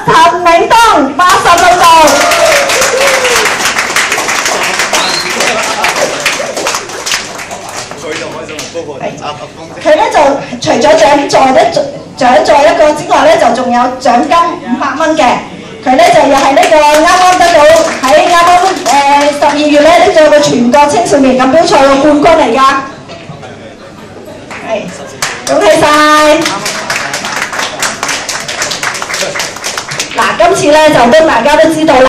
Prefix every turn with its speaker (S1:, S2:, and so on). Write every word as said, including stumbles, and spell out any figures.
S1: 陳明東八十六度。佢咧就除咗獎座咧獎座一個之外咧，就仲有獎金五百蚊嘅。佢咧就又係呢個啱啱得到喺啱啱誒十二月咧拎咗個全國青少年錦標賽嘅冠軍嚟㗎。係，恭喜晒！嗱，今次咧就都大家都知道啦。